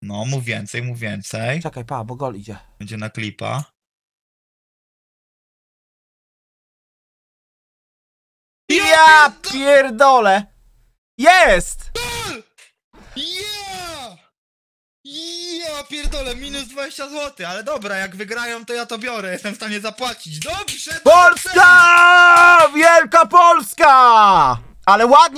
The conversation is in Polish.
No, mów więcej, mów więcej. Czekaj, pa, bo gol idzie. Będzie na klipa. Ja pierdolę! Jest! Ja pierdolę, minus 20 zł, ale dobra, jak wygrają, to ja to biorę, jestem w stanie zapłacić. Dobrze! Polska! Wielka Polska! Ale ładnie.